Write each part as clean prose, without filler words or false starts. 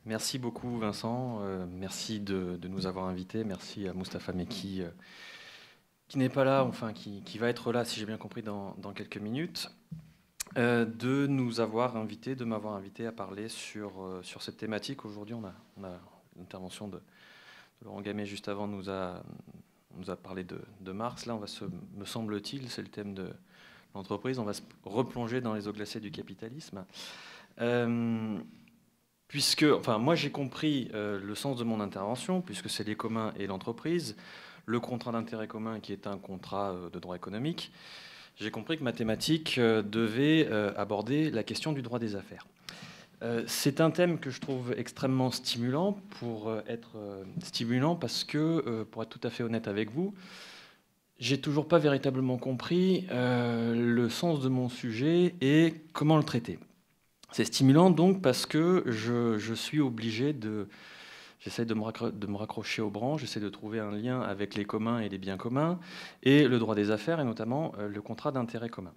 Merci beaucoup Vincent, merci de nous avoir invités, merci à Moustapha Mekki qui n'est pas là, enfin qui va être là si j'ai bien compris dans quelques minutes, de nous avoir invités, de m'avoir invité à parler sur cette thématique. Aujourd'hui on a l'intervention de Laurent Gamet juste avant nous a parlé de Marx. Là me semble-t-il, c'est le thème de l'entreprise, on va se replonger dans les eaux glacées du capitalisme. Puisque, enfin, moi j'ai compris le sens de mon intervention, puisque c'est les communs et l'entreprise, le contrat d'intérêt commun qui est un contrat de droit économique, j'ai compris que ma thématique devait aborder la question du droit des affaires. C'est un thème que je trouve extrêmement stimulant pour être stimulant parce que, pour être tout à fait honnête avec vous, j'ai toujours pas véritablement compris le sens de mon sujet et comment le traiter. C'est stimulant donc parce que je suis obligé j'essaie de me raccrocher aux branches, j'essaie de trouver un lien avec les communs et les biens communs et le droit des affaires et notamment le contrat d'intérêt commun.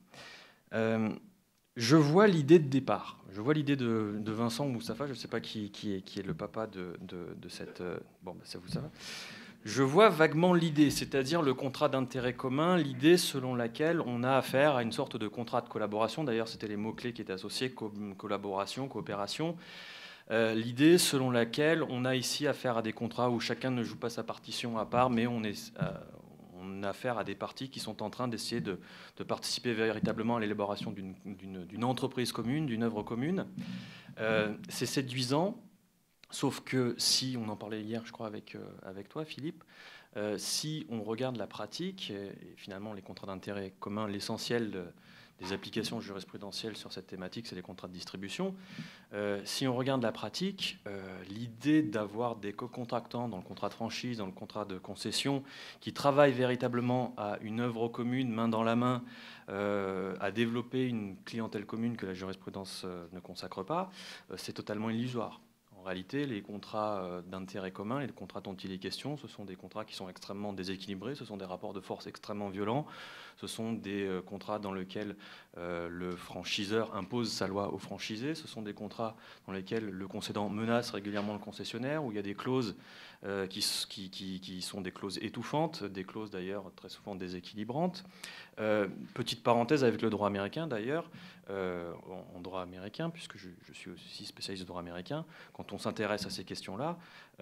Je vois l'idée de départ, je vois l'idée de Vincent ou Moustapha, je ne sais pas qui est le papa de cette... bon, ça vous savez. Je vois vaguement l'idée, c'est-à-dire le contrat d'intérêt commun, l'idée selon laquelle on a affaire à une sorte de contrat de collaboration. D'ailleurs, c'était les mots-clés qui étaient associés, collaboration, coopération. L'idée selon laquelle on a ici affaire à des contrats où chacun ne joue pas sa partition à part, mais on a affaire à des parties qui sont en train d'essayer de participer véritablement à l'élaboration d'une entreprise commune, d'une œuvre commune. C'est séduisant. Sauf que si, on en parlait hier, je crois, avec toi, Philippe, si on regarde la pratique, et finalement les contrats d'intérêt commun, l'essentiel des applications jurisprudentielles sur cette thématique, c'est les contrats de distribution. Si on regarde la pratique, l'idée d'avoir des co-contractants dans le contrat de franchise, dans le contrat de concession, qui travaillent véritablement à une œuvre commune, main dans la main, à développer une clientèle commune que la jurisprudence ne consacre pas, c'est totalement illusoire. En réalité, les contrats d'intérêt commun et les contrats dont il est question, ce sont des contrats qui sont extrêmement déséquilibrés, ce sont des rapports de force extrêmement violents, ce sont des contrats dans lesquels le franchiseur impose sa loi aux franchisés, ce sont des contrats dans lesquels le concédant menace régulièrement le concessionnaire, où il y a des clauses qui sont des clauses étouffantes, des clauses d'ailleurs très souvent déséquilibrantes. Petite parenthèse avec le droit américain d'ailleurs, en droit américain, puisque je suis aussi spécialiste de droit américain, quand on s'intéresse à ces questions-là,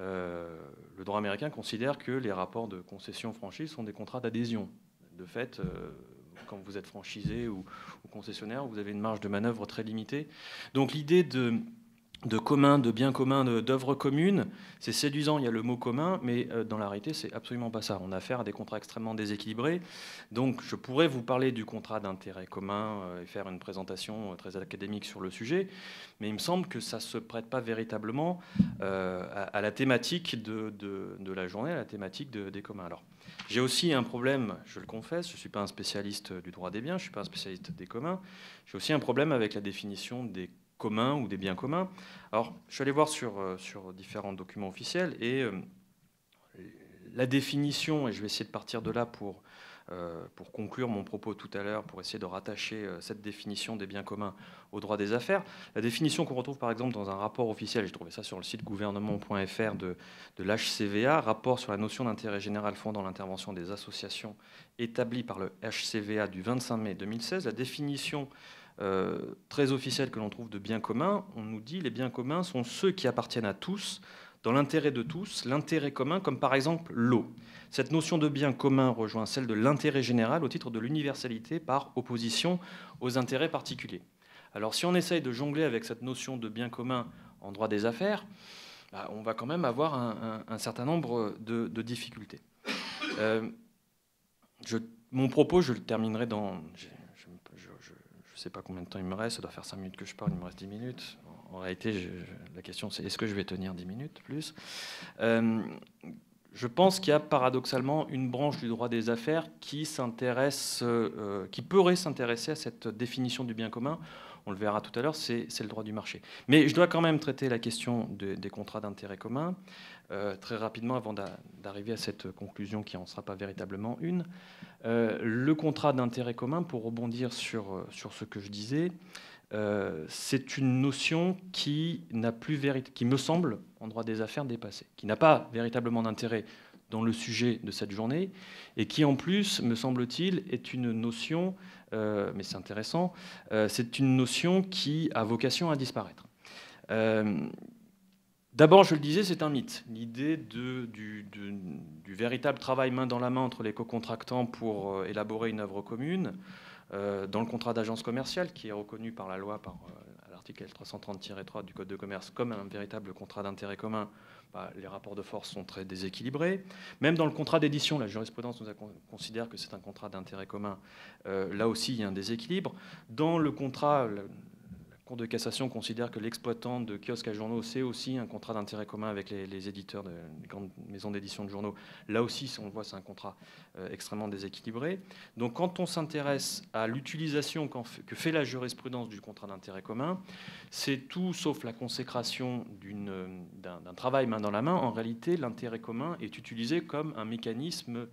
le droit américain considère que les rapports de concession-franchise sont des contrats d'adhésion. De fait, quand vous êtes franchisé ou concessionnaire, vous avez une marge de manœuvre très limitée. Donc l'idée de commun, de bien commun, d'œuvre commune, c'est séduisant, il y a le mot commun, mais dans la réalité, c'est absolument pas ça. On a affaire à des contrats extrêmement déséquilibrés. Donc je pourrais vous parler du contrat d'intérêt commun et faire une présentation très académique sur le sujet, mais il me semble que ça ne se prête pas véritablement à la thématique de la journée, à la thématique des communs. Alors, j'ai aussi un problème, je le confesse, je ne suis pas un spécialiste du droit des biens, je ne suis pas un spécialiste des communs, j'ai aussi un problème avec la définition des communs ou des biens communs. Alors, je suis allé voir sur différents documents officiels et la définition, et je vais essayer de partir de là pour conclure mon propos tout à l'heure, pour essayer de rattacher cette définition des biens communs au droit des affaires. La définition qu'on retrouve par exemple dans un rapport officiel, j'ai trouvé ça sur le site gouvernement.fr de l'HCVA, rapport sur la notion d'intérêt général fondant l'intervention des associations établie par le HCVA du 25 mai 2016, la définition très officielle que l'on trouve de biens communs, on nous dit les biens communs sont ceux qui appartiennent à tous, dans l'intérêt de tous, l'intérêt commun, comme par exemple l'eau. Cette notion de bien commun rejoint celle de l'intérêt général au titre de l'universalité par opposition aux intérêts particuliers. Alors si on essaye de jongler avec cette notion de bien commun en droit des affaires, on va quand même avoir un certain nombre de difficultés. Mon propos, je le terminerai dans... Je ne sais pas combien de temps il me reste, ça doit faire 5 minutes que je parle, il me reste 10 minutes. En réalité, la question c'est est-ce que je vais tenir 10 minutes plus Je pense qu'il y a paradoxalement une branche du droit des affaires qui pourrait s'intéresser à cette définition du bien commun. On le verra tout à l'heure, c'est le droit du marché. Mais je dois quand même traiter la question des contrats d'intérêt commun très rapidement avant d'arriver à cette conclusion qui n'en sera pas véritablement une. Le contrat d'intérêt commun, pour rebondir sur ce que je disais, c'est une notion qui me semble, en droit des affaires, dépassée, qui n'a pas véritablement d'intérêt dans le sujet de cette journée, et qui en plus, me semble-t-il, est une notion, mais c'est intéressant, c'est une notion qui a vocation à disparaître. D'abord, je le disais, c'est un mythe. L'idée du véritable travail main dans la main entre les co-contractants pour élaborer une œuvre commune, dans le contrat d'agence commerciale, qui est reconnu par la loi, par l'article 330-3 du Code de commerce, comme un véritable contrat d'intérêt commun, les rapports de force sont très déséquilibrés. Même dans le contrat d'édition, la jurisprudence considère que c'est un contrat d'intérêt commun. Là aussi, il y a un déséquilibre. Dans le contrat, la Cour de cassation considère que l'exploitant de kiosques à journaux, c'est aussi un contrat d'intérêt commun avec les éditeurs des grandes maisons d'édition de journaux. Là aussi, on le voit, c'est un contrat extrêmement déséquilibré. Donc quand on s'intéresse à l'utilisation que fait la jurisprudence du contrat d'intérêt commun, c'est tout sauf la consécration d'un travail main dans la main. En réalité, l'intérêt commun est utilisé comme un mécanisme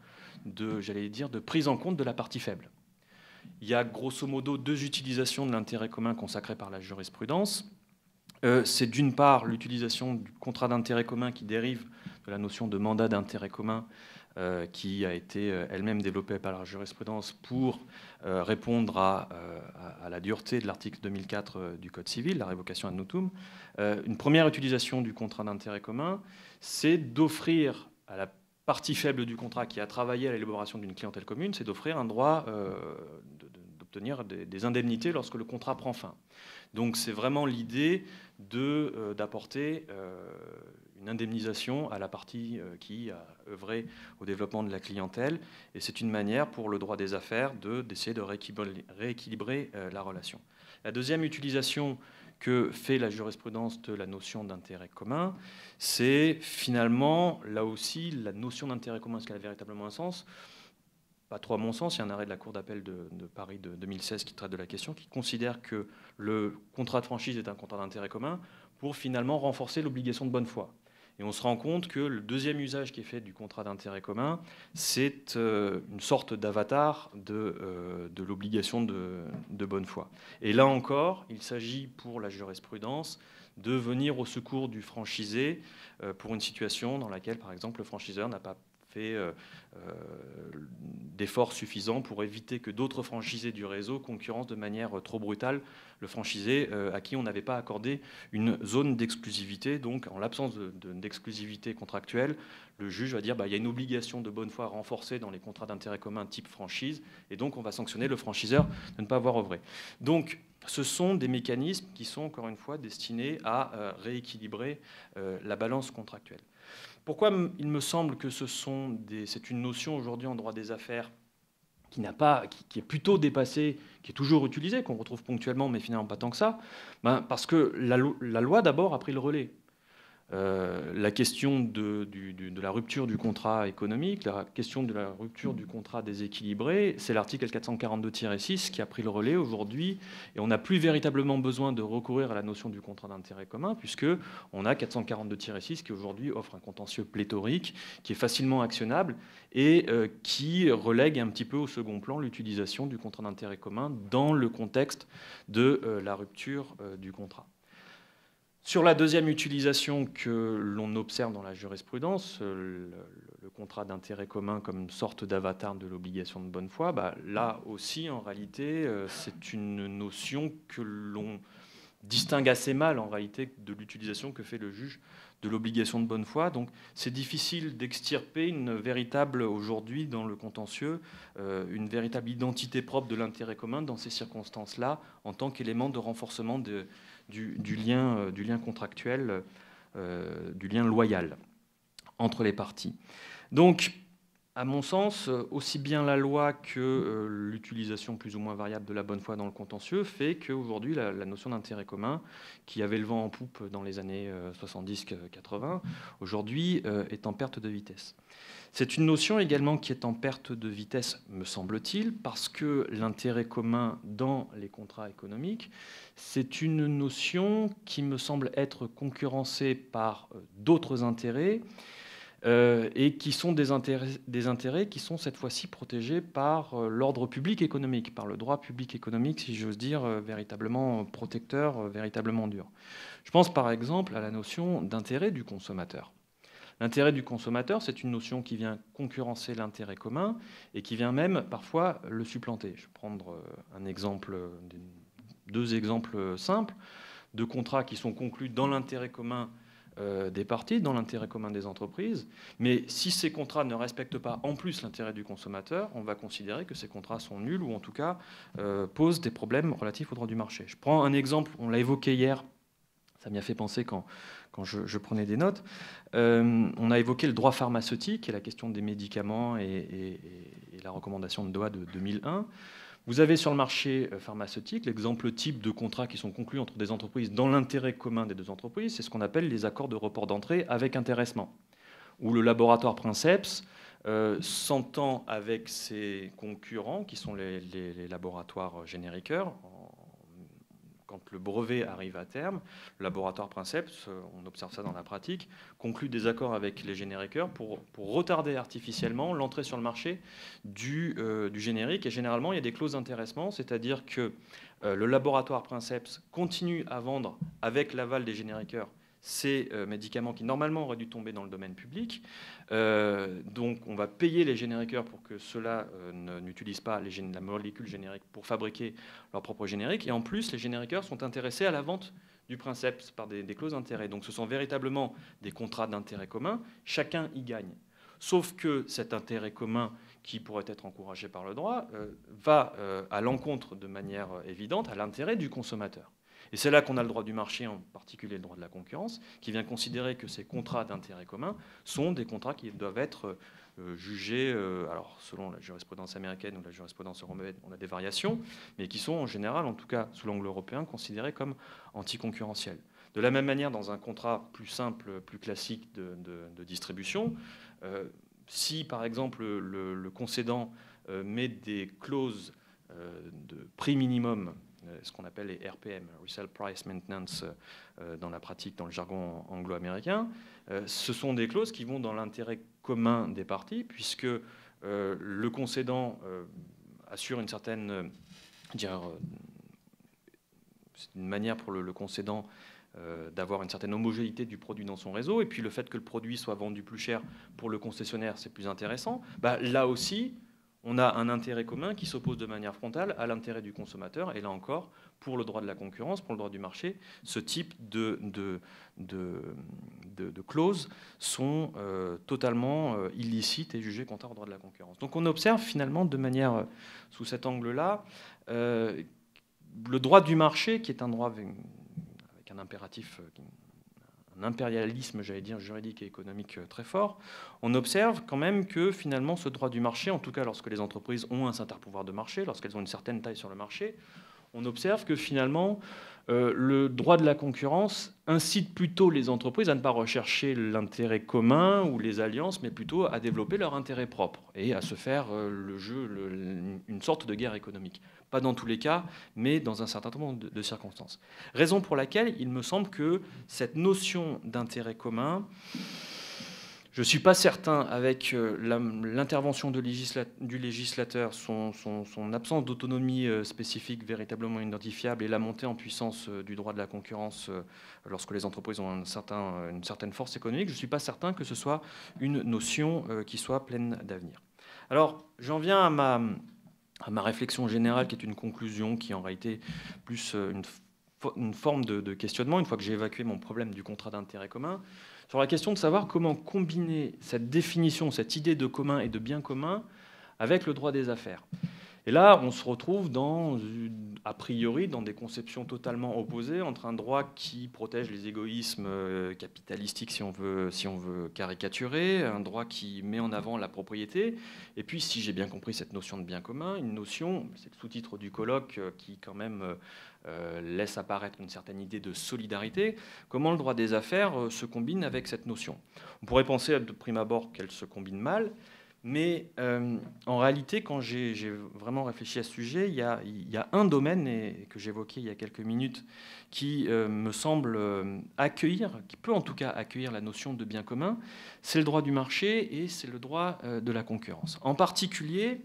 de prise en compte de la partie faible. Il y a grosso modo deux utilisations de l'intérêt commun consacrées par la jurisprudence. C'est d'une part l'utilisation du contrat d'intérêt commun qui dérive de la notion de mandat d'intérêt commun qui a été elle-même développée par la jurisprudence pour répondre à la dureté de l'article 2004 du Code civil, la révocation ad nutum. Une première utilisation du contrat d'intérêt commun, c'est d'offrir à la partie faible du contrat qui a travaillé à l'élaboration d'une clientèle commune, c'est d'offrir un droit d'obtenir des indemnités lorsque le contrat prend fin. Donc c'est vraiment l'idée d'apporter une indemnisation à la partie qui a œuvré au développement de la clientèle. Et c'est une manière pour le droit des affaires d'essayer de rééquilibrer la relation. La deuxième utilisation que fait la jurisprudence de la notion d'intérêt commun, c'est finalement, là aussi, la notion d'intérêt commun, est-ce qu'elle a véritablement un sens ? Pas trop à mon sens, il y a un arrêt de la Cour d'appel de Paris de 2016 qui traite de la question, qui considère que le contrat de franchise est un contrat d'intérêt commun pour finalement renforcer l'obligation de bonne foi. Et on se rend compte que le deuxième usage qui est fait du contrat d'intérêt commun, c'est une sorte d'avatar de l'obligation de bonne foi. Et là encore, il s'agit pour la jurisprudence de venir au secours du franchisé pour une situation dans laquelle, par exemple, le franchiseur n'a pas fait d'efforts suffisants pour éviter que d'autres franchisés du réseau concurrencent de manière trop brutale le franchisé à qui on n'avait pas accordé une zone d'exclusivité. Donc, en l'absence d'exclusivité contractuelle, le juge va dire il y a une obligation de bonne foi renforcée dans les contrats d'intérêt commun type franchise, et donc on va sanctionner le franchiseur de ne pas avoir œuvré. Donc, ce sont des mécanismes qui sont, encore une fois, destinés à rééquilibrer la balance contractuelle. Pourquoi il me semble que c'est une notion aujourd'hui en droit des affaires qui est plutôt dépassée, qui est toujours utilisée, qu'on retrouve ponctuellement, mais finalement pas tant que ça, parce que la loi d'abord a pris le relais. La question de la rupture du contrat économique, la question de la rupture du contrat déséquilibré, c'est l'article 442-6 qui a pris le relais aujourd'hui, et on n'a plus véritablement besoin de recourir à la notion du contrat d'intérêt commun, puisqu'on a 442-6 qui aujourd'hui offre un contentieux pléthorique, qui est facilement actionnable, et qui relègue un petit peu au second plan l'utilisation du contrat d'intérêt commun dans le contexte de la rupture du contrat. Sur la deuxième utilisation que l'on observe dans la jurisprudence, le contrat d'intérêt commun comme une sorte d'avatar de l'obligation de bonne foi, là aussi, en réalité, c'est une notion que l'on distingue assez mal, en réalité, de l'utilisation que fait le juge de l'obligation de bonne foi. Donc, c'est difficile d'extirper aujourd'hui, dans le contentieux, une véritable identité propre de l'intérêt commun dans ces circonstances-là, en tant qu'élément de renforcement du lien contractuel, du lien loyal entre les parties. Donc, à mon sens, aussi bien la loi que l'utilisation plus ou moins variable de la bonne foi dans le contentieux fait qu'aujourd'hui, la notion d'intérêt commun, qui avait le vent en poupe dans les années 70-80, aujourd'hui est en perte de vitesse. C'est une notion également qui est en perte de vitesse, me semble-t-il, parce que l'intérêt commun dans les contrats économiques, c'est une notion qui me semble être concurrencée par d'autres intérêts et qui sont des intérêts qui sont cette fois-ci protégés par l'ordre public économique, par le droit public économique, si j'ose dire, véritablement protecteur, véritablement dur. Je pense par exemple à la notion d'intérêt du consommateur. L'intérêt du consommateur, c'est une notion qui vient concurrencer l'intérêt commun et qui vient même parfois le supplanter. Je vais prendre un exemple, deux exemples simples de contrats qui sont conclus dans l'intérêt commun des parties, dans l'intérêt commun des entreprises. Mais si ces contrats ne respectent pas en plus l'intérêt du consommateur, on va considérer que ces contrats sont nuls ou en tout cas posent des problèmes relatifs au droit du marché. Je prends un exemple, on l'a évoqué hier, ça m'y a fait penser quand je prenais des notes. On a évoqué le droit pharmaceutique et la question des médicaments et la recommandation de Doha de 2001. Vous avez sur le marché pharmaceutique l'exemple type de contrats qui sont conclus entre des entreprises dans l'intérêt commun des deux entreprises, c'est ce qu'on appelle les accords de report d'entrée avec intéressement, où le laboratoire Princeps s'entend avec ses concurrents, qui sont les laboratoires génériqueurs. Quand le brevet arrive à terme, le laboratoire Princeps, on observe ça dans la pratique, conclut des accords avec les génériqueurs pour retarder artificiellement l'entrée sur le marché du générique. Et généralement, il y a des clauses d'intéressement, c'est-à-dire que le laboratoire Princeps continue à vendre avec l'aval des génériqueurs ces médicaments qui normalement auraient dû tomber dans le domaine public. Donc on va payer les génériqueurs pour que ceux-là n'utilisent pas la molécule générique pour fabriquer leur propre générique. Et en plus, les génériqueurs sont intéressés à la vente du Princeps par des clauses d'intérêt. Donc ce sont véritablement des contrats d'intérêt commun. Chacun y gagne. Sauf que cet intérêt commun, qui pourrait être encouragé par le droit, va à l'encontre de manière évidente à l'intérêt du consommateur. Et c'est là qu'on a le droit du marché, en particulier le droit de la concurrence, qui vient considérer que ces contrats d'intérêt commun sont des contrats qui doivent être jugés, alors selon la jurisprudence américaine ou la jurisprudence européenne, on a des variations, mais qui sont en général, en tout cas sous l'angle européen, considérés comme anticoncurrentiels. De la même manière, dans un contrat plus simple, plus classique de distribution, si par exemple le concédant met des clauses de prix minimum, ce qu'on appelle les RPM, Resale Price Maintenance, dans la pratique, dans le jargon anglo-américain, ce sont des clauses qui vont dans l'intérêt commun des parties, puisque le concédant assure une certaine... c'est une manière pour le concédant d'avoir une certaine homogénéité du produit dans son réseau, et puis le fait que le produit soit vendu plus cher pour le concessionnaire, c'est plus intéressant. Là aussi, on a un intérêt commun qui s'oppose de manière frontale à l'intérêt du consommateur. Et là encore, pour le droit de la concurrence, pour le droit du marché, ce type de clauses sont totalement illicites et jugées contraires au droit de la concurrence. Donc on observe finalement de manière, sous cet angle-là, le droit du marché, qui est un droit avec un impératif... un impérialisme, j'allais dire, juridique et économique très fort, on observe quand même que finalement ce droit du marché, en tout cas lorsque les entreprises ont un certain pouvoir de marché, lorsqu'elles ont une certaine taille sur le marché, on observe que finalement le droit de la concurrence incite plutôt les entreprises à ne pas rechercher l'intérêt commun ou les alliances, mais plutôt à développer leur intérêt propre et à se faire une sorte de guerre économique. Pas dans tous les cas, mais dans un certain nombre de circonstances. Raison pour laquelle il me semble que cette notion d'intérêt commun, je ne suis pas certain, avec l'intervention du législateur, son absence d'autonomie spécifique véritablement identifiable et la montée en puissance du droit de la concurrence lorsque les entreprises ont une certaine force économique, je ne suis pas certain que ce soit une notion qui soit pleine d'avenir. Alors, j'en viens à ma réflexion générale, qui est une conclusion, qui est en réalité plus une forme de questionnement, une fois que j'ai évacué mon problème du contrat d'intérêt commun, sur la question de savoir comment combiner cette définition, cette idée de commun et de bien commun avec le droit des affaires. Et là, on se retrouve a priori dans des conceptions totalement opposées entre un droit qui protège les égoïsmes capitalistiques, si on veut caricaturer, un droit qui met en avant la propriété, et puis, si j'ai bien compris cette notion de bien commun, une notion, c'est le sous-titre du colloque, qui quand même laisse apparaître une certaine idée de solidarité. Comment le droit des affaires se combine avec cette notion? On pourrait penser de prime abord qu'elle se combine mal, Mais en réalité, quand j'ai vraiment réfléchi à ce sujet, il y a un domaine que j'évoquais il y a quelques minutes qui me semble accueillir, qui peut en tout cas accueillir la notion de bien commun, c'est le droit du marché et c'est le droit de la concurrence. En particulier,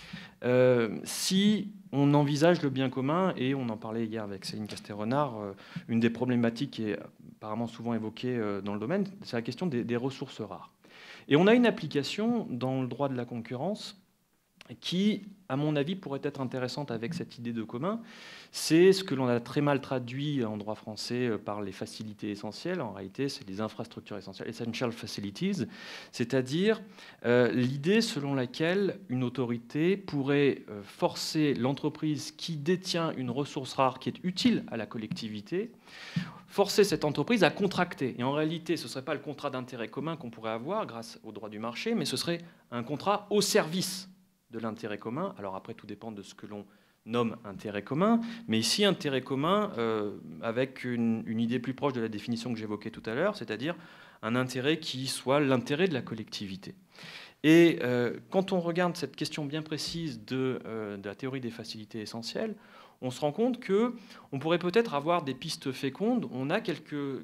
si on envisage le bien commun, et on en parlait hier avec Céline Castet-Renard, une des problématiques qui est apparemment souvent évoquée dans le domaine, c'est la question des ressources rares. Et on a une application dans le droit de la concurrence qui, à mon avis, pourrait être intéressante avec cette idée de commun. C'est ce que l'on a très mal traduit en droit français par les facilités essentielles. En réalité, c'est les infrastructures essentielles, essential facilities, c'est-à-dire l'idée selon laquelle une autorité pourrait forcer l'entreprise qui détient une ressource rare qui est utile à la collectivité, forcer cette entreprise à contracter. Et en réalité, ce ne serait pas le contrat d'intérêt commun qu'on pourrait avoir grâce au droit du marché, mais ce serait un contrat au service de l'intérêt commun. Alors après, tout dépend de ce que l'on nomme intérêt commun, mais ici, intérêt commun avec une idée plus proche de la définition que j'évoquais tout à l'heure, c'est-à-dire un intérêt qui soit l'intérêt de la collectivité. Et quand on regarde cette question bien précise de la théorie des facilités essentielles, on se rend compte qu'on pourrait peut-être avoir des pistes fécondes. On a quelques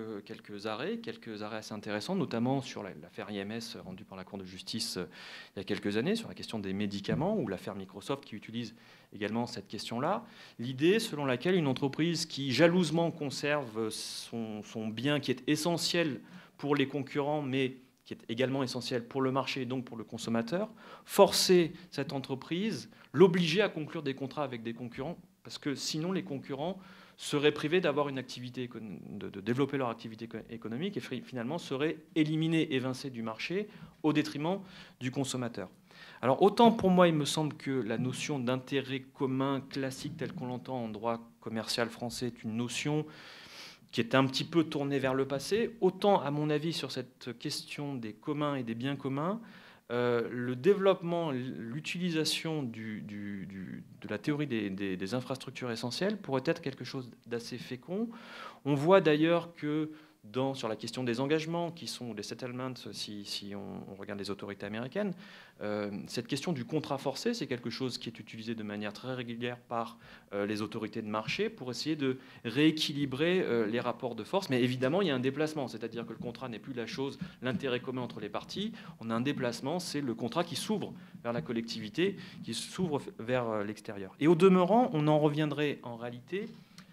arrêts assez intéressants, notamment sur l'affaire IMS rendue par la Cour de justice il y a quelques années, sur la question des médicaments, ou l'affaire Microsoft qui utilise également cette question-là. L'idée selon laquelle une entreprise qui jalousement conserve son bien qui est essentiel pour les concurrents, mais qui est également essentiel pour le marché et donc pour le consommateur, forcer cette entreprise, l'obliger à conclure des contrats avec des concurrents, parce que sinon les concurrents seraient privés d'avoir une activité, de développer leur activité économique et finalement seraient éliminés, évincés du marché au détriment du consommateur. Alors autant pour moi il me semble que la notion d'intérêt commun classique telle qu'on l'entend en droit commercial français est une notion qui est un petit peu tourné vers le passé, autant, à mon avis, sur cette question des communs et des biens communs, le développement, l'utilisation de la théorie des infrastructures essentielles pourrait être quelque chose d'assez fécond. On voit d'ailleurs que sur la question des engagements, qui sont les settlements, si on regarde les autorités américaines, cette question du contrat forcé, c'est quelque chose qui est utilisé de manière très régulière par les autorités de marché pour essayer de rééquilibrer les rapports de force. Mais évidemment, il y a un déplacement, c'est-à-dire que le contrat n'est plus la chose, l'intérêt commun entre les parties. On a un déplacement, c'est le contrat qui s'ouvre vers la collectivité, qui s'ouvre vers l'extérieur. Et au demeurant, on en reviendrait en réalité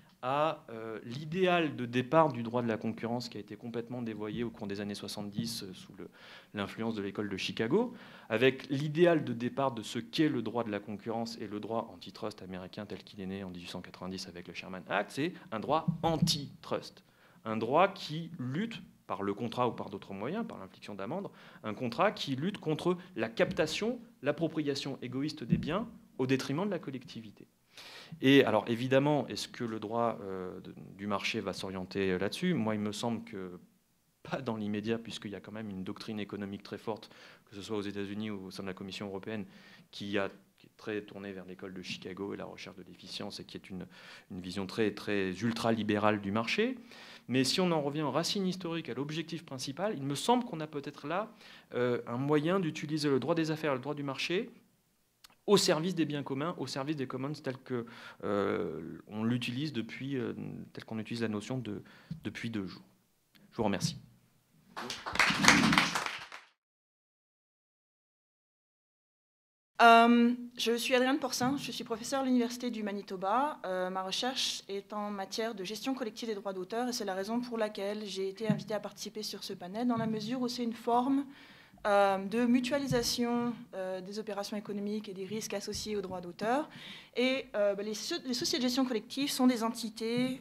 à l'idéal de départ du droit de la concurrence qui a été complètement dévoyé au cours des années 70 sous l'influence de l'école de Chicago, avec l'idéal de départ de ce qu'est le droit de la concurrence et le droit antitrust américain tel qu'il est né en 1890 avec le Sherman Act, c'est un droit antitrust, un droit qui lutte par le contrat ou par d'autres moyens, par l'infliction d'amendes, un contrat qui lutte contre la captation, l'appropriation égoïste des biens au détriment de la collectivité. Et alors évidemment, est-ce que le droit du marché va s'orienter là-dessus? Moi, il me semble que pas dans l'immédiat, puisqu'il y a quand même une doctrine économique très forte, que ce soit aux États-Unis ou au sein de la Commission européenne, qui est très tournée vers l'école de Chicago et la recherche de l'efficience, et qui est une vision très, très ultra-libérale du marché. Mais si on en revient aux racines historiques, à l'objectif principal, il me semble qu'on a peut-être là un moyen d'utiliser le droit des affaires et le droit du marché au service des biens communs, au service des commons tel qu'on l'utilise depuis, tel qu'on utilise la notion depuis 2 jours. Je vous remercie. Je suis Adrienne Porcin, je suis professeure à l'Université du Manitoba. Ma recherche est en matière de gestion collective des droits d'auteur et c'est la raison pour laquelle j'ai été invitée à participer sur ce panel, dans la mesure où c'est une forme de mutualisation des opérations économiques et des risques associés aux droits d'auteur. Et les sociétés de gestion collective sont des entités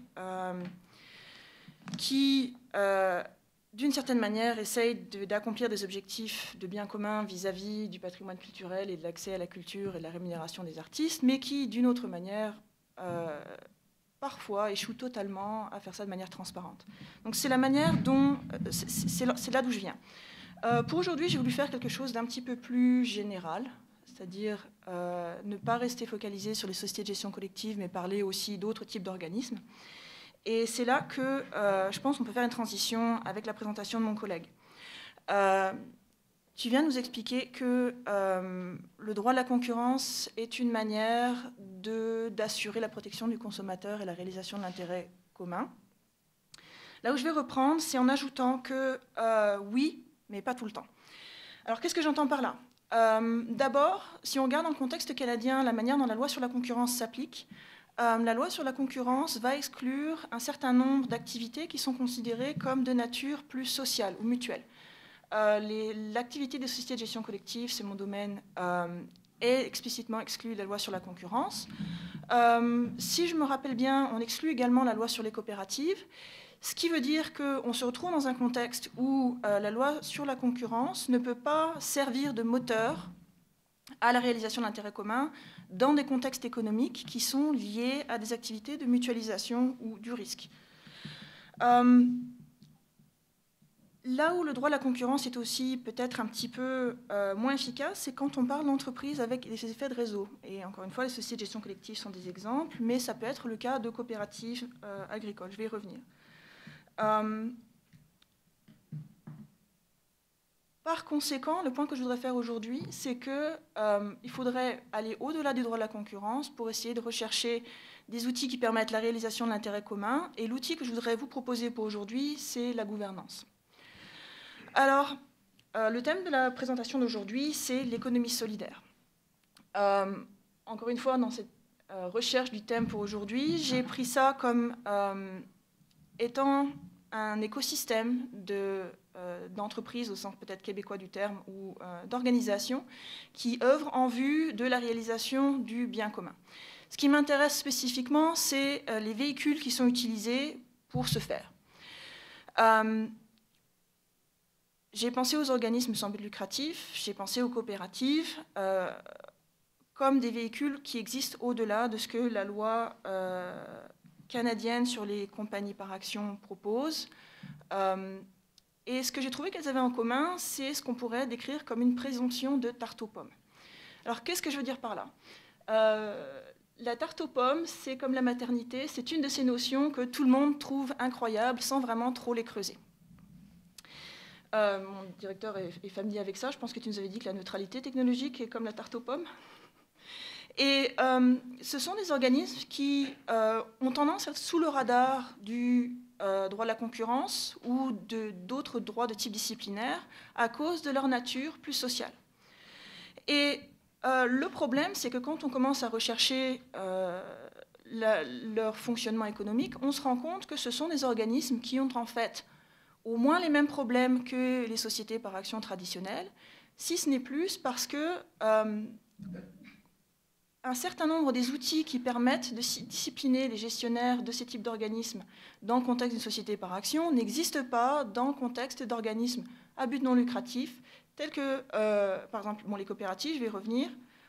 qui, d'une certaine manière, essayent d'accomplir des objectifs de bien commun vis-à-vis du patrimoine culturel et de l'accès à la culture et de la rémunération des artistes, mais qui, d'une autre manière, parfois échouent totalement à faire ça de manière transparente. Donc c'est la manière dont... c'est là d'où je viens. Pour aujourd'hui, j'ai voulu faire quelque chose d'un petit peu plus général, c'est-à-dire ne pas rester focalisé sur les sociétés de gestion collective, mais parler aussi d'autres types d'organismes. Et c'est là que je pense qu'on peut faire une transition avec la présentation de mon collègue. tu viens nous expliquer que le droit de la concurrence est une manière d'assurer la protection du consommateur et la réalisation de l'intérêt commun. Là où je vais reprendre, c'est en ajoutant que oui, mais pas tout le temps. Alors, qu'est-ce que j'entends par là ? D'abord, si on regarde dans le contexte canadien la manière dont la loi sur la concurrence s'applique, la loi sur la concurrence va exclure un certain nombre d'activités qui sont considérées comme de nature plus sociale ou mutuelle. L'activité des sociétés de gestion collective, c'est mon domaine, est explicitement exclue de la loi sur la concurrence. Si je me rappelle bien, on exclut également la loi sur les coopératives, ce qui veut dire qu'on se retrouve dans un contexte où la loi sur la concurrence ne peut pas servir de moteur à la réalisation de l'intérêt commun dans des contextes économiques qui sont liés à des activités de mutualisation ou du risque. Là où le droit de la concurrence est aussi peut-être un petit peu moins efficace, c'est quand on parle d'entreprises avec des effets de réseau. Et encore une fois, les sociétés de gestion collective sont des exemples, mais ça peut être le cas de coopératives agricoles. Je vais y revenir. Par conséquent, le point que je voudrais faire aujourd'hui, c'est qu'il faudrait aller au-delà du droit de la concurrence pour essayer de rechercher des outils qui permettent la réalisation de l'intérêt commun. Et l'outil que je voudrais vous proposer pour aujourd'hui, c'est la gouvernance. Alors, le thème de la présentation d'aujourd'hui, c'est l'économie solidaire. Encore une fois, dans cette recherche du thème pour aujourd'hui, j'ai pris ça comme étant un écosystème d'entreprises au sens peut-être québécois du terme ou d'organisations qui œuvrent en vue de la réalisation du bien commun. Ce qui m'intéresse spécifiquement, c'est les véhicules qui sont utilisés pour ce faire. J'ai pensé aux organismes sans but lucratif, j'ai pensé aux coopératives comme des véhicules qui existent au-delà de ce que la loi canadienne sur les compagnies par action propose. Et ce que j'ai trouvé qu'elles avaient en commun, c'est ce qu'on pourrait décrire comme une présomption de tarte aux pommes. Alors, qu'est-ce que je veux dire par là ? La tarte aux pommes, c'est comme la maternité, c'est une de ces notions que tout le monde trouve incroyables sans vraiment trop les creuser. Mon directeur est familier avec ça. Je pense que tu nous avais dit que la neutralité technologique est comme la tarte aux pommes. Et ce sont des organismes qui ont tendance à être sous le radar du droit de la concurrence ou d'autres droits de type disciplinaire à cause de leur nature plus sociale. Et le problème, c'est que quand on commence à rechercher leur fonctionnement économique, on se rend compte que ce sont des organismes qui ont en fait au moins les mêmes problèmes que les sociétés par action traditionnelles, si ce n'est plus parce que un certain nombre des outils qui permettent de discipliner les gestionnaires de ces types d'organismes dans le contexte d'une société par action n'existent pas dans le contexte d'organismes à but non lucratif, tels que, par exemple, les coopératives, je vais y revenir,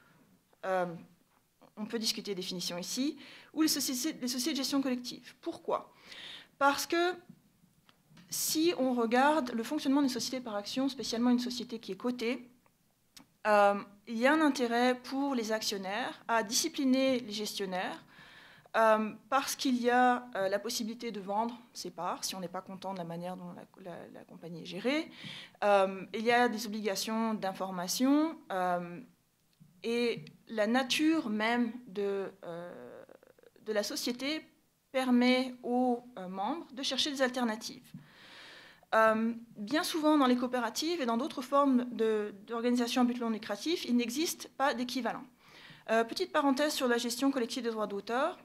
on peut discuter des définitions ici, ou les sociétés de gestion collective. Pourquoi ? Parce que si on regarde le fonctionnement d'une société par action, spécialement une société qui est cotée, il y a un intérêt pour les actionnaires à discipliner les gestionnaires parce qu'il y a la possibilité de vendre ses parts si on n'est pas content de la manière dont la compagnie est gérée. Il y a des obligations d'information et la nature même de la société permet aux membres de chercher des alternatives. Bien souvent, dans les coopératives et dans d'autres formes d'organisations à but non lucratif, il n'existe pas d'équivalent. Petite parenthèse sur la gestion collective des droits d'auteur.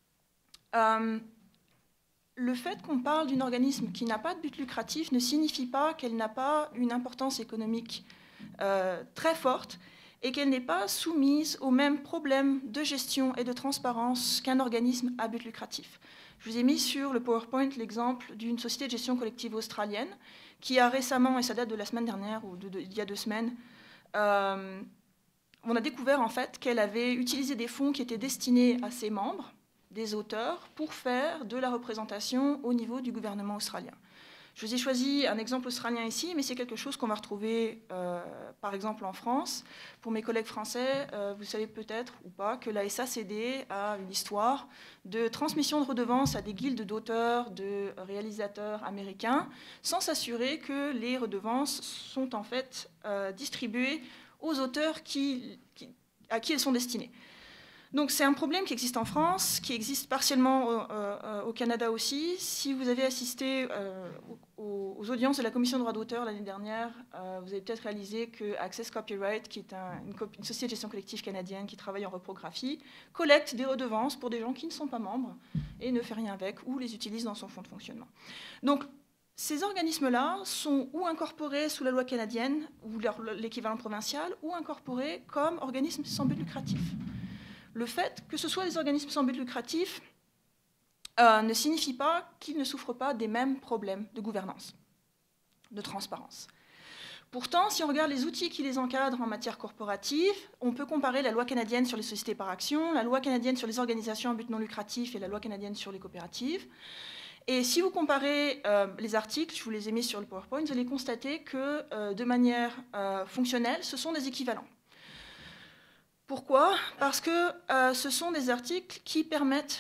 Le fait qu'on parle d'un organisme qui n'a pas de but lucratif ne signifie pas qu'elle n'a pas une importance économique très forte et qu'elle n'est pas soumise aux mêmes problèmes de gestion et de transparence qu'un organisme à but lucratif. Je vous ai mis sur le PowerPoint l'exemple d'une société de gestion collective australienne qui a récemment, et ça date de la semaine dernière ou il y a 2 semaines, on a découvert en fait qu'elle avait utilisé des fonds qui étaient destinés à ses membres, des auteurs, pour faire de la représentation au niveau du gouvernement australien. Je vous ai choisi un exemple australien ici, mais c'est quelque chose qu'on va retrouver par exemple en France. Pour mes collègues français, vous savez peut-être ou pas que la SACD a une histoire de transmission de redevances à des guildes d'auteurs, de réalisateurs américains, sans s'assurer que les redevances sont en fait distribuées aux auteurs à qui elles sont destinées. Donc c'est un problème qui existe en France, qui existe partiellement au Canada aussi. Si vous avez assisté aux audiences de la Commission des droits d'auteur l'année dernière, vous avez peut-être réalisé que Access Copyright, qui est une société de gestion collective canadienne qui travaille en reprographie, collecte des redevances pour des gens qui ne sont pas membres et ne fait rien avec ou les utilise dans son fonds de fonctionnement. Donc ces organismes-là sont ou incorporés sous la loi canadienne ou l'équivalent provincial ou incorporés comme organismes sans but lucratif. Le fait que ce soit des organismes sans but lucratif ne signifie pas qu'ils ne souffrent pas des mêmes problèmes de gouvernance, de transparence. Pourtant, si on regarde les outils qui les encadrent en matière corporative, on peut comparer la loi canadienne sur les sociétés par action, la loi canadienne sur les organisations à but non lucratif et la loi canadienne sur les coopératives. Et si vous comparez les articles, je vous les ai mis sur le PowerPoint, vous allez constater que de manière fonctionnelle, ce sont des équivalents. Pourquoi? Parce que ce sont des articles qui permettent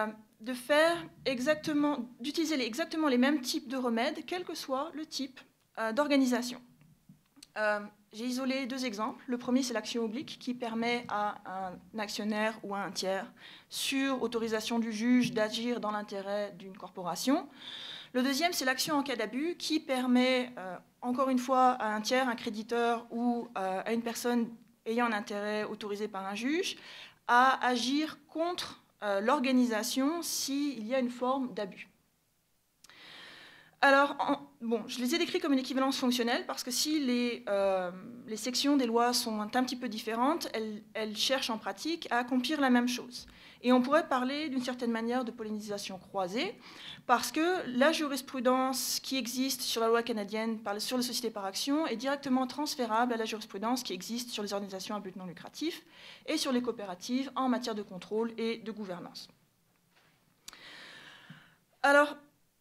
d'utiliser exactement les mêmes types de remèdes, quel que soit le type d'organisation. J'ai isolé deux exemples. Le premier, c'est l'action oblique, qui permet à un actionnaire ou à un tiers, sur autorisation du juge, d'agir dans l'intérêt d'une corporation. Le deuxième, c'est l'action en cas d'abus, qui permet, encore une fois, à un tiers, un créditeur ou à une personne ayant un intérêt autorisé par un juge, à agir contre l'organisation s'il y a une forme d'abus. Alors, je les ai décrits comme une équivalence fonctionnelle parce que si les sections des lois sont un petit peu différentes, elles cherchent en pratique à accomplir la même chose. Et on pourrait parler d'une certaine manière de pollinisation croisée parce que la jurisprudence qui existe sur la loi canadienne sur les sociétés par action est directement transférable à la jurisprudence qui existe sur les organisations à but non lucratif et sur les coopératives en matière de contrôle et de gouvernance. Alors,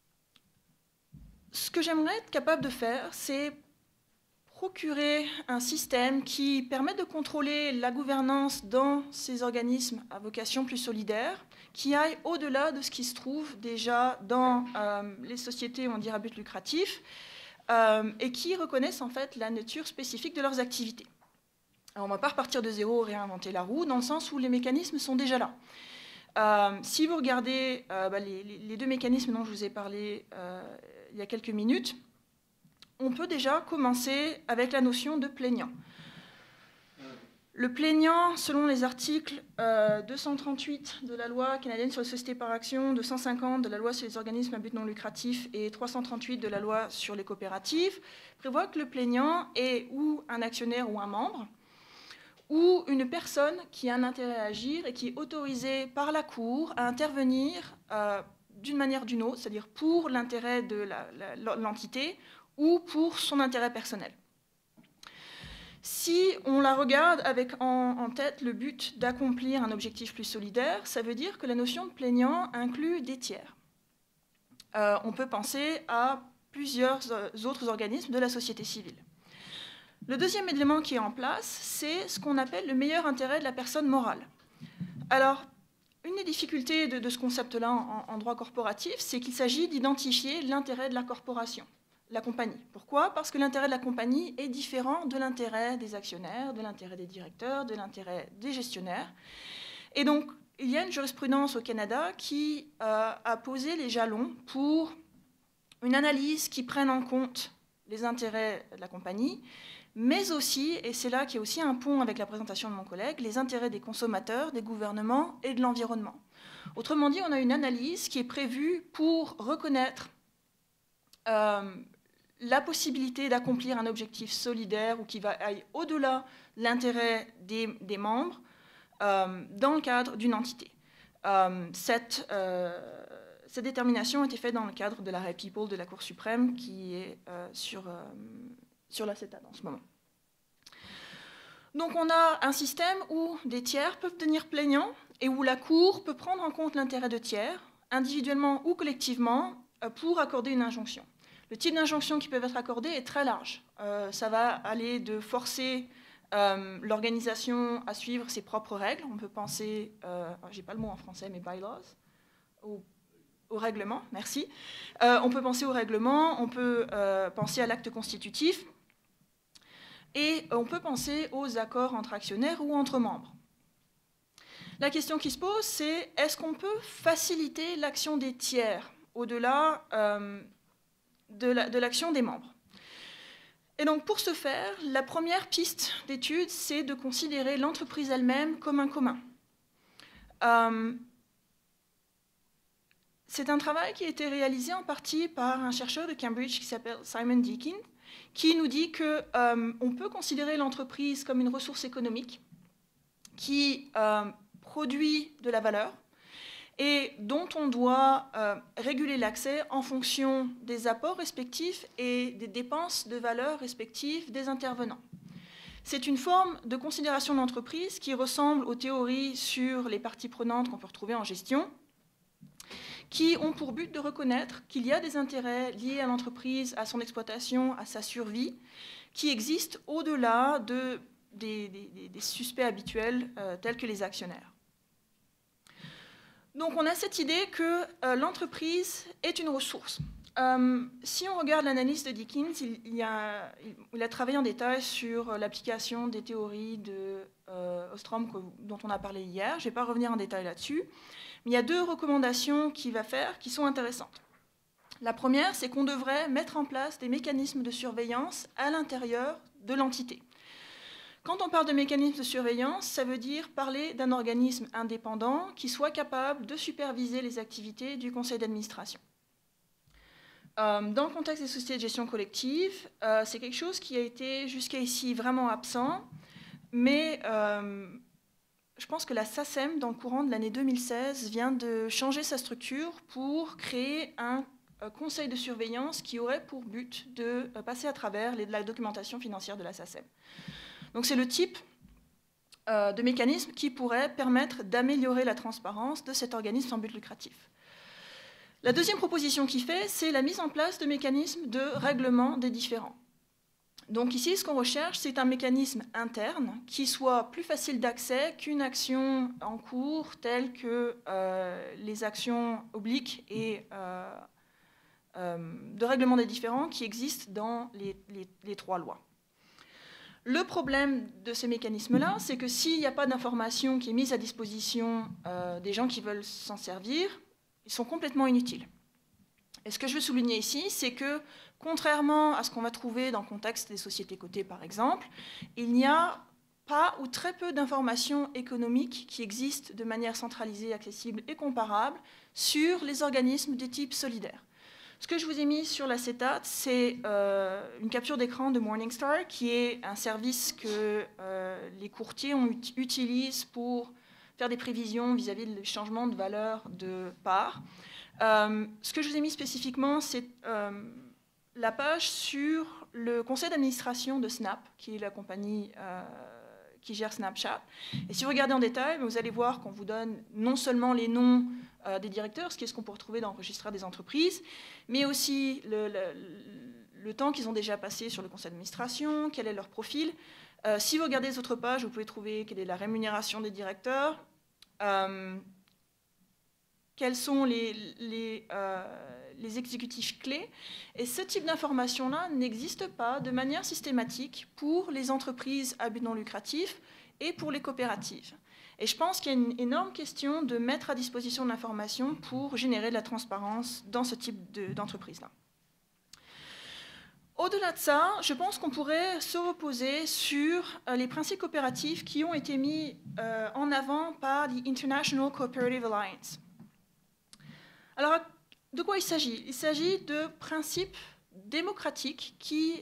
ce que j'aimerais être capable de faire, c'est procurer un système qui permet de contrôler la gouvernance dans ces organismes à vocation plus solidaire, qui aille au-delà de ce qui se trouve déjà dans les sociétés, on dirait, à but lucratif, et qui reconnaissent en fait la nature spécifique de leurs activités. Alors, on ne va pas repartir de zéro, réinventer la roue, dans le sens où les mécanismes sont déjà là. Si vous regardez les deux mécanismes dont je vous ai parlé il y a quelques minutes, on peut déjà commencer avec la notion de plaignant. Le plaignant, selon les articles 238 de la loi canadienne sur les sociétés par action, 250 de la loi sur les organismes à but non lucratif et 338 de la loi sur les coopératives, prévoit que le plaignant est ou un actionnaire ou un membre, ou une personne qui a un intérêt à agir et qui est autorisée par la Cour à intervenir d'une manière ou d'une autre, c'est-à-dire pour l'intérêt de l'entité ou pour son intérêt personnel. Si on la regarde avec en tête le but d'accomplir un objectif plus solidaire, ça veut dire que la notion de plaignant inclut des tiers. On peut penser à plusieurs autres organismes de la société civile. Le deuxième élément qui est en place, c'est ce qu'on appelle le meilleur intérêt de la personne morale. Alors, une des difficultés de ce concept-là en droit corporatif, c'est qu'il s'agit d'identifier l'intérêt de la corporation, la compagnie. Pourquoi? Parce que l'intérêt de la compagnie est différent de l'intérêt des actionnaires, de l'intérêt des directeurs, de l'intérêt des gestionnaires. Et donc, il y a une jurisprudence au Canada qui a posé les jalons pour une analyse qui prenne en compte les intérêts de la compagnie, mais aussi, et c'est là qu'il y a aussi un pont avec la présentation de mon collègue, les intérêts des consommateurs, des gouvernements et de l'environnement. Autrement dit, on a une analyse qui est prévue pour reconnaître la possibilité d'accomplir un objectif solidaire ou qui va aller au-delà de l'intérêt des membres dans le cadre d'une entité. Cette détermination a été faite dans le cadre de l'arrêt People de la Cour suprême qui est sur la CETAD en ce moment. Donc on a un système où des tiers peuvent devenir plaignants et où la Cour peut prendre en compte l'intérêt de tiers, individuellement ou collectivement, pour accorder une injonction. Le type d'injonction qui peuvent être accordées est très large. Ça va aller de forcer l'organisation à suivre ses propres règles. On peut penser, j'ai pas le mot en français, mais bylaws, au règlement, merci. On peut penser au règlement, on peut penser à l'acte constitutif, et on peut penser aux accords entre actionnaires ou entre membres. La question qui se pose, c'est est-ce qu'on peut faciliter l'action des tiers au-delà de l'action des membres? Et donc, pour ce faire, la première piste d'étude, c'est de considérer l'entreprise elle-même comme un commun. C'est un travail qui a été réalisé en partie par un chercheur de Cambridge qui s'appelle Simon Deakin, qui nous dit qu'on peut considérer l'entreprise comme une ressource économique qui produit de la valeur et dont on doit réguler l'accès en fonction des apports respectifs et des dépenses de valeur respectives des intervenants. C'est une forme de considération d'entreprise qui ressemble aux théories sur les parties prenantes qu'on peut retrouver en gestion, qui ont pour but de reconnaître qu'il y a des intérêts liés à l'entreprise, à son exploitation, à sa survie, qui existent au-delà des suspects habituels tels que les actionnaires. Donc on a cette idée que l'entreprise est une ressource. Si on regarde l'analyse de Dickens, il a travaillé en détail sur l'application des théories de Ostrom dont on a parlé hier. Je ne vais pas revenir en détail là-dessus. Mais il y a deux recommandations qu'il va faire qui sont intéressantes. La première, c'est qu'on devrait mettre en place des mécanismes de surveillance à l'intérieur de l'entité. Quand on parle de mécanismes de surveillance, ça veut dire parler d'un organisme indépendant qui soit capable de superviser les activités du conseil d'administration. Dans le contexte des sociétés de gestion collective, c'est quelque chose qui a été jusqu'à ici vraiment absent, mais je pense que la SACEM, dans le courant de l'année 2016, vient de changer sa structure pour créer un conseil de surveillance qui aurait pour but de passer à travers la documentation financière de la SACEM. Donc c'est le type de mécanisme qui pourrait permettre d'améliorer la transparence de cet organisme sans but lucratif. La deuxième proposition qu'il fait, c'est la mise en place de mécanismes de règlement des différends. Donc ici, ce qu'on recherche, c'est un mécanisme interne qui soit plus facile d'accès qu'une action en cours telle que les actions obliques et de règlement des différends qui existent dans les trois lois. Le problème de ces mécanismes-là, c'est que s'il n'y a pas d'information qui est mise à disposition des gens qui veulent s'en servir, ils sont complètement inutiles. Et ce que je veux souligner ici, c'est que, contrairement à ce qu'on va trouver dans le contexte des sociétés cotées, par exemple, il n'y a pas ou très peu d'informations économiques qui existent de manière centralisée, accessible et comparable sur les organismes de type solidaire. Ce que je vous ai mis sur l'acétate, c'est une capture d'écran de Morningstar, qui est un service que les courtiers utilisent pour faire des prévisions vis-à-vis du changement de valeur de parts. Ce que je vous ai mis spécifiquement, c'est la page sur le conseil d'administration de Snap, qui est la compagnie qui gère Snapchat. Et si vous regardez en détail, vous allez voir qu'on vous donne non seulement les noms des directeurs, ce qu'on peut retrouver dans le registre des entreprises, mais aussi le temps qu'ils ont déjà passé sur le conseil d'administration, quel est leur profil. Si vous regardez les autres pages, vous pouvez trouver quelle est la rémunération des directeurs, quels sont les exécutifs clés. Et ce type d'information-là n'existe pas de manière systématique pour les entreprises à but non lucratif et pour les coopératives. Et je pense qu'il y a une énorme question de mettre à disposition de l'information pour générer de la transparence dans ce type d'entreprise-là. Au-delà de ça, je pense qu'on pourrait se reposer sur les principes coopératifs qui ont été mis en avant par the International Cooperative Alliance. Alors, de quoi il s'agit? Il s'agit de principes démocratiques qui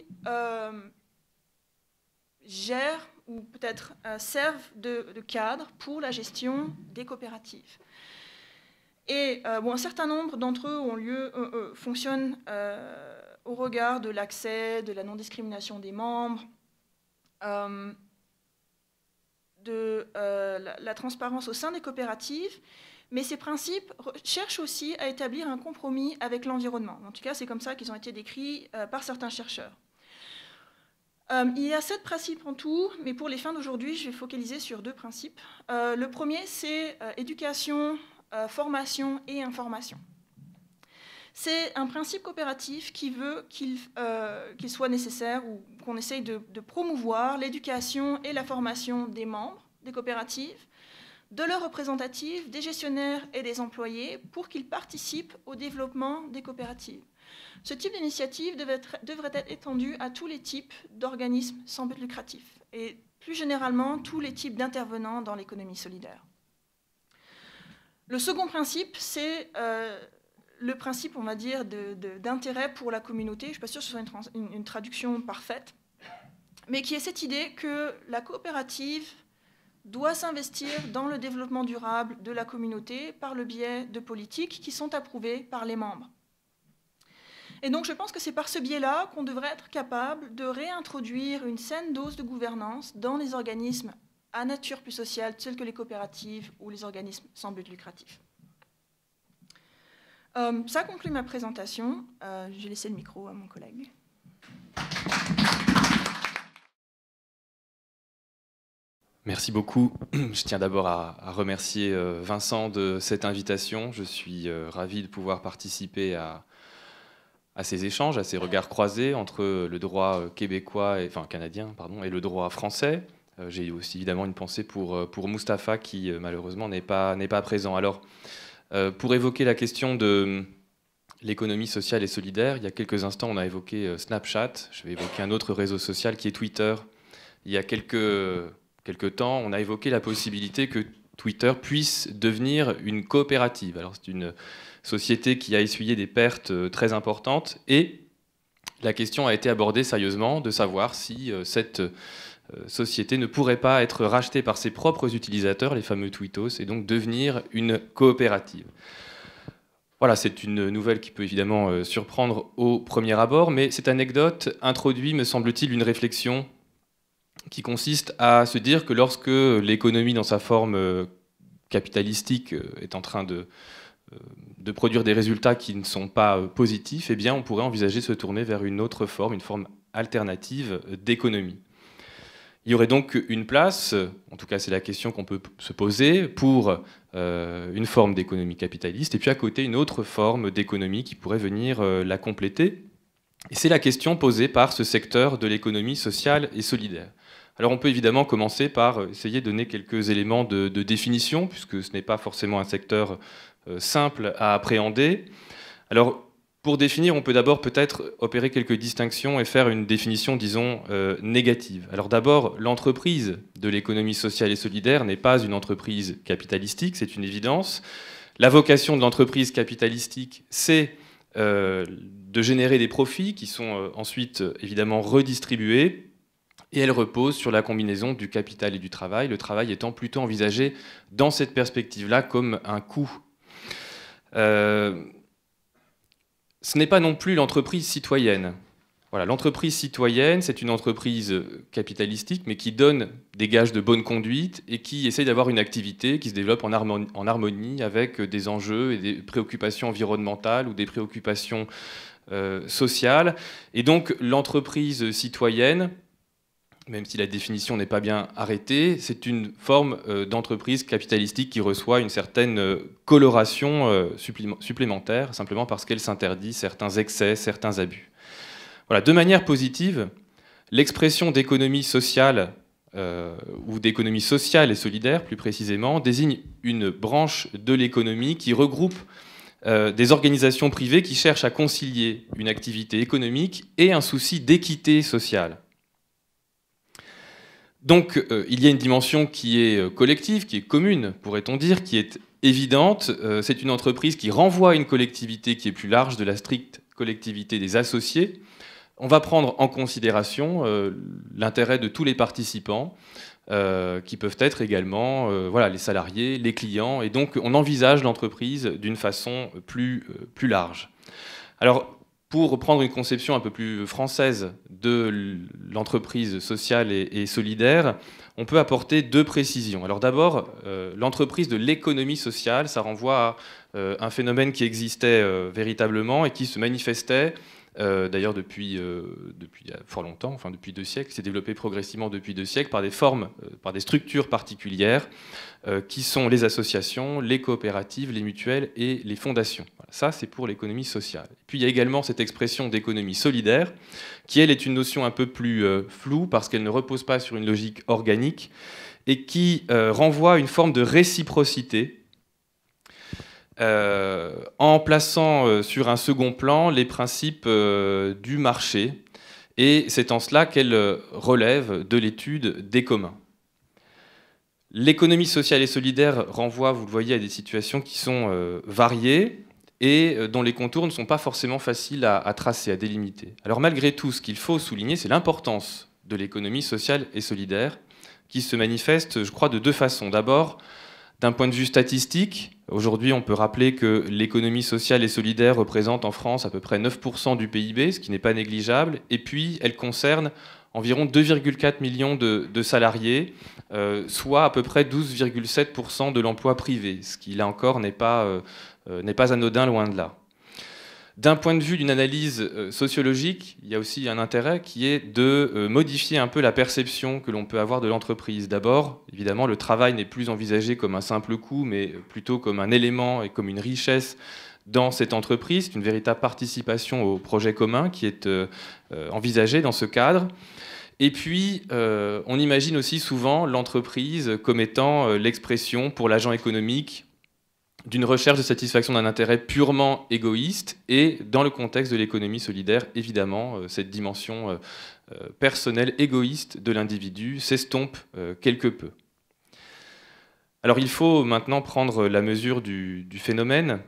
gèrent ou peut-être servent de cadre pour la gestion des coopératives. Et un certain nombre d'entre eux fonctionnent au regard de l'accès, de la non-discrimination des membres, de la transparence au sein des coopératives, Mais ces principes cherchent aussi à établir un compromis avec l'environnement. En tout cas, c'est comme ça qu'ils ont été décrits par certains chercheurs. Il y a 7 principes en tout, mais pour les fins d'aujourd'hui, je vais focaliser sur 2 principes. Le premier, c'est éducation, formation et information. C'est un principe coopératif qui veut qu'il soit nécessaire ou qu'on essaye de promouvoir l'éducation et la formation des membres des coopératives, de leurs représentatifs, des gestionnaires et des employés pour qu'ils participent au développement des coopératives. Ce type d'initiative devrait être étendu à tous les types d'organismes sans but lucratif et plus généralement tous les types d'intervenants dans l'économie solidaire. Le second principe, c'est le principe, on va dire, d'intérêt pour la communauté. Je ne suis pas sûre que ce soit une traduction parfaite, mais qui est cette idée que la coopérative doit s'investir dans le développement durable de la communauté par le biais de politiques qui sont approuvées par les membres. Et donc je pense que c'est par ce biais-là qu'on devrait être capable de réintroduire une saine dose de gouvernance dans les organismes à nature plus sociale, tels que les coopératives ou les organismes sans but lucratif. Ça conclut ma présentation. Je vais laisser le micro à mon collègue. Merci beaucoup. Je tiens d'abord à remercier Vincent de cette invitation. Je suis ravi de pouvoir participer à ces échanges, à ces regards croisés entre le droit québécois, canadien, et le droit français. J'ai aussi évidemment une pensée pour Mustapha qui malheureusement n'est pas présent. Alors, pour évoquer la question de l'économie sociale et solidaire, il y a quelques instants, on a évoqué Snapchat. Je vais évoquer un autre réseau social qui est Twitter. Il y a quelques temps, on a évoqué la possibilité que Twitter puisse devenir une coopérative. Alors, c'est une société qui a essuyé des pertes très importantes et la question a été abordée sérieusement de savoir si cette société ne pourrait pas être rachetée par ses propres utilisateurs, les fameux tweetos, et donc devenir une coopérative. Voilà, c'est une nouvelle qui peut évidemment surprendre au premier abord, mais cette anecdote introduit, me semble-t-il, une réflexion qui consiste à se dire que lorsque l'économie dans sa forme capitalistique est en train de produire des résultats qui ne sont pas positifs, eh bien on pourrait envisager de se tourner vers une autre forme, une forme alternative d'économie. Il y aurait donc une place, en tout cas c'est la question qu'on peut se poser, pour une forme d'économie capitaliste, et puis à côté une autre forme d'économie qui pourrait venir la compléter. Et c'est la question posée par ce secteur de l'économie sociale et solidaire. Alors on peut évidemment commencer par essayer de donner quelques éléments de définition, puisque ce n'est pas forcément un secteur simple à appréhender. Alors pour définir, on peut d'abord peut-être opérer quelques distinctions et faire une définition, disons, négative. Alors d'abord, l'entreprise de l'économie sociale et solidaire n'est pas une entreprise capitalistique, c'est une évidence. La vocation de l'entreprise capitalistique, c'est de générer des profits qui sont ensuite évidemment redistribués, et elle repose sur la combinaison du capital et du travail, le travail étant plutôt envisagé dans cette perspective-là comme un coût. Ce n'est pas non plus l'entreprise citoyenne. Voilà, l'entreprise citoyenne, c'est une entreprise capitalistique, mais qui donne des gages de bonne conduite et qui essaye d'avoir une activité qui se développe en harmonie avec des enjeux et des préoccupations environnementales ou des préoccupations sociales. Et donc l'entreprise citoyenne, même si la définition n'est pas bien arrêtée, c'est une forme d'entreprise capitalistique qui reçoit une certaine coloration supplémentaire, simplement parce qu'elle s'interdit certains excès, certains abus. Voilà, de manière positive, l'expression d'économie sociale, ou d'économie sociale et solidaire plus précisément, désigne une branche de l'économie qui regroupe des organisations privées qui cherchent à concilier une activité économique et un souci d'équité sociale. Donc il y a une dimension qui est collective, qui est commune, pourrait-on dire, qui est évidente. C'est une entreprise qui renvoie à une collectivité qui est plus large de la stricte collectivité des associés. On va prendre en considération l'intérêt de tous les participants, qui peuvent être également les salariés, les clients, et donc on envisage l'entreprise d'une façon plus large. Alors, pour reprendre une conception un peu plus française de l'entreprise sociale et solidaire, on peut apporter 2 précisions. Alors d'abord, l'entreprise de l'économie sociale, ça renvoie à un phénomène qui existait véritablement et qui se manifestait d'ailleurs depuis fort longtemps, enfin depuis 2 siècles, s'est développé progressivement depuis 2 siècles par des formes, par des structures particulières qui sont les associations, les coopératives, les mutuelles et les fondations. Voilà, ça, c'est pour l'économie sociale. Et puis il y a également cette expression d'économie solidaire qui, elle, est une notion un peu plus floue parce qu'elle ne repose pas sur une logique organique et qui renvoie à une forme de réciprocité en plaçant sur un second plan les principes du marché, et c'est en cela qu'elle relève de l'étude des communs. L'économie sociale et solidaire renvoie, vous le voyez, à des situations qui sont variées et dont les contours ne sont pas forcément faciles à tracer, à délimiter. Alors malgré tout, ce qu'il faut souligner, c'est l'importance de l'économie sociale et solidaire qui se manifeste, je crois, de 2 façons. D'abord, d'un point de vue statistique, aujourd'hui, on peut rappeler que l'économie sociale et solidaire représente en France à peu près 9% du PIB, ce qui n'est pas négligeable. Et puis, elle concerne environ 2,4 millions de salariés, soit à peu près 12,7% de l'emploi privé, ce qui, là encore, n'est pas anodin, loin de là. D'un point de vue d'une analyse sociologique, il y a aussi un intérêt qui est de modifier un peu la perception que l'on peut avoir de l'entreprise. D'abord, évidemment, le travail n'est plus envisagé comme un simple coût, mais plutôt comme un élément et comme une richesse dans cette entreprise. C'est une véritable participation au projet commun qui est envisagée dans ce cadre. Et puis, on imagine aussi souvent l'entreprise comme étant l'expression pour l'agent économique d'une recherche de satisfaction d'un intérêt purement égoïste, et dans le contexte de l'économie solidaire, évidemment, cette dimension personnelle, égoïste de l'individu s'estompe quelque peu. Alors il faut maintenant prendre la mesure du phénomène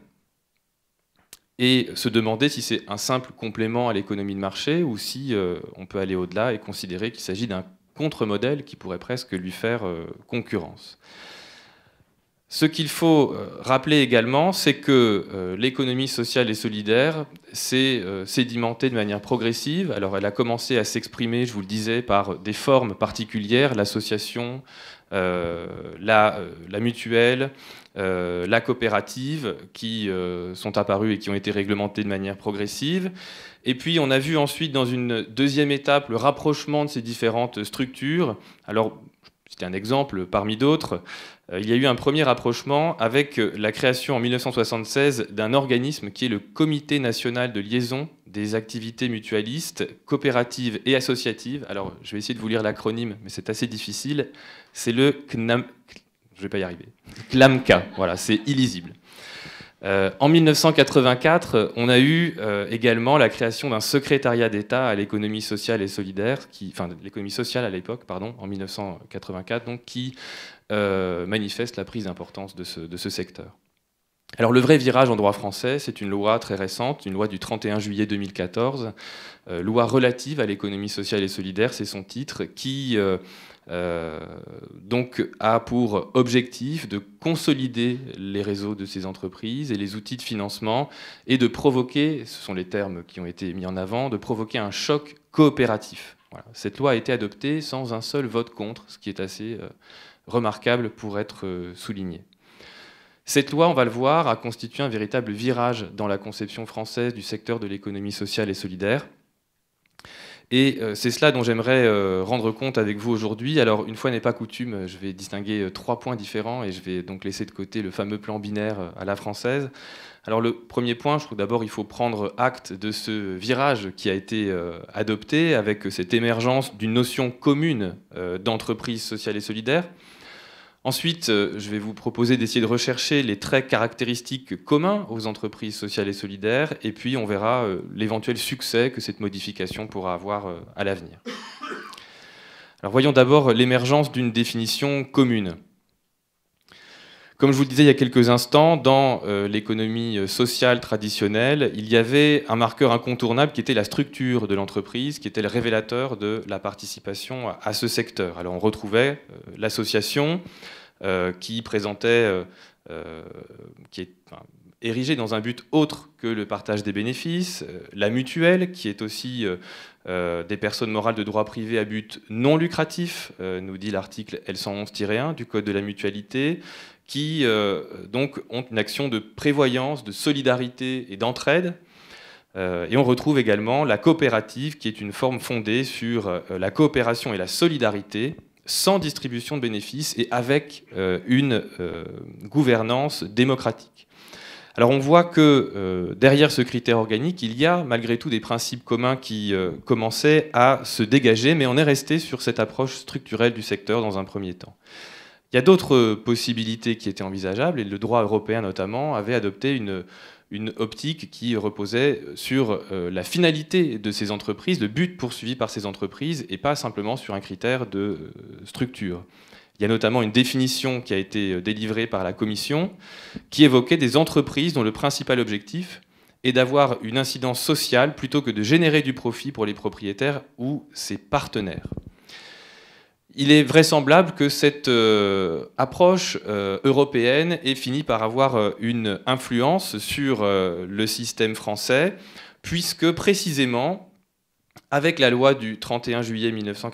et se demander si c'est un simple complément à l'économie de marché ou si on peut aller au-delà et considérer qu'il s'agit d'un contre-modèle qui pourrait presque lui faire concurrence. Ce qu'il faut rappeler également, c'est que l'économie sociale et solidaire s'est sédimentée de manière progressive. Alors elle a commencé à s'exprimer, je vous le disais, par des formes particulières, l'association, la mutuelle, la coopérative, qui sont apparues et qui ont été réglementées de manière progressive. Et puis on a vu ensuite, dans une deuxième étape, le rapprochement de ces différentes structures. Alors, c'était un exemple parmi d'autres. Il y a eu un premier rapprochement avec la création en 1976 d'un organisme qui est le Comité national de liaison des activités mutualistes, coopératives et associatives. Alors, je vais essayer de vous lire l'acronyme, mais c'est assez difficile. C'est le CNAM... Je ne vais pas y arriver. CLAMCA, voilà, c'est illisible. En 1984, on a eu également la création d'un secrétariat d'État à l'économie sociale et solidaire, enfin l'économie sociale à l'époque, pardon, en 1984, donc qui manifeste la prise d'importance de ce secteur. Alors le vrai virage en droit français, c'est une loi très récente, une loi du 31 juillet 2014, loi relative à l'économie sociale et solidaire, c'est son titre, qui donc a pour objectif de consolider les réseaux de ces entreprises et les outils de financement et de provoquer, ce sont les termes qui ont été mis en avant, de provoquer un choc coopératif. Voilà. Cette loi a été adoptée sans un seul vote contre, ce qui est assez remarquable pour être souligné. Cette loi, on va le voir, a constitué un véritable virage dans la conception française du secteur de l'économie sociale et solidaire. Et c'est cela dont j'aimerais rendre compte avec vous aujourd'hui. Alors, une fois n'est pas coutume, je vais distinguer 3 points différents et je vais donc laisser de côté le fameux plan binaire à la française. Alors, le premier point, je trouve d'abord il faut prendre acte de ce virage qui a été adopté avec cette émergence d'une notion commune d'entreprise sociale et solidaire. Ensuite, je vais vous proposer d'essayer de rechercher les traits caractéristiques communs aux entreprises sociales et solidaires, et puis on verra l'éventuel succès que cette modification pourra avoir à l'avenir. Alors voyons d'abord l'émergence d'une définition commune. Comme je vous le disais il y a quelques instants, dans l'économie sociale traditionnelle, il y avait un marqueur incontournable qui était la structure de l'entreprise, qui était le révélateur de la participation à ce secteur. Alors on retrouvait l'association qui présentait, érigés dans un but autre que le partage des bénéfices, la mutuelle, qui est aussi des personnes morales de droit privé à but non lucratif, nous dit l'article L111-1 du Code de la mutualité, qui donc ont une action de prévoyance, de solidarité et d'entraide. Et on retrouve également la coopérative, qui est une forme fondée sur la coopération et la solidarité, sans distribution de bénéfices et avec une gouvernance démocratique. Alors on voit que derrière ce critère organique, il y a malgré tout des principes communs qui commençaient à se dégager, mais on est resté sur cette approche structurelle du secteur dans un premier temps. Il y a d'autres possibilités qui étaient envisageables, et le droit européen notamment avait adopté une optique qui reposait sur la finalité de ces entreprises, le but poursuivi par ces entreprises, et pas simplement sur un critère de structure. Il y a notamment une définition qui a été délivrée par la Commission qui évoquait des entreprises dont le principal objectif est d'avoir une incidence sociale plutôt que de générer du profit pour les propriétaires ou ses partenaires. Il est vraisemblable que cette approche européenne ait fini par avoir une influence sur le système français, puisque précisément, avec la loi du 31 juillet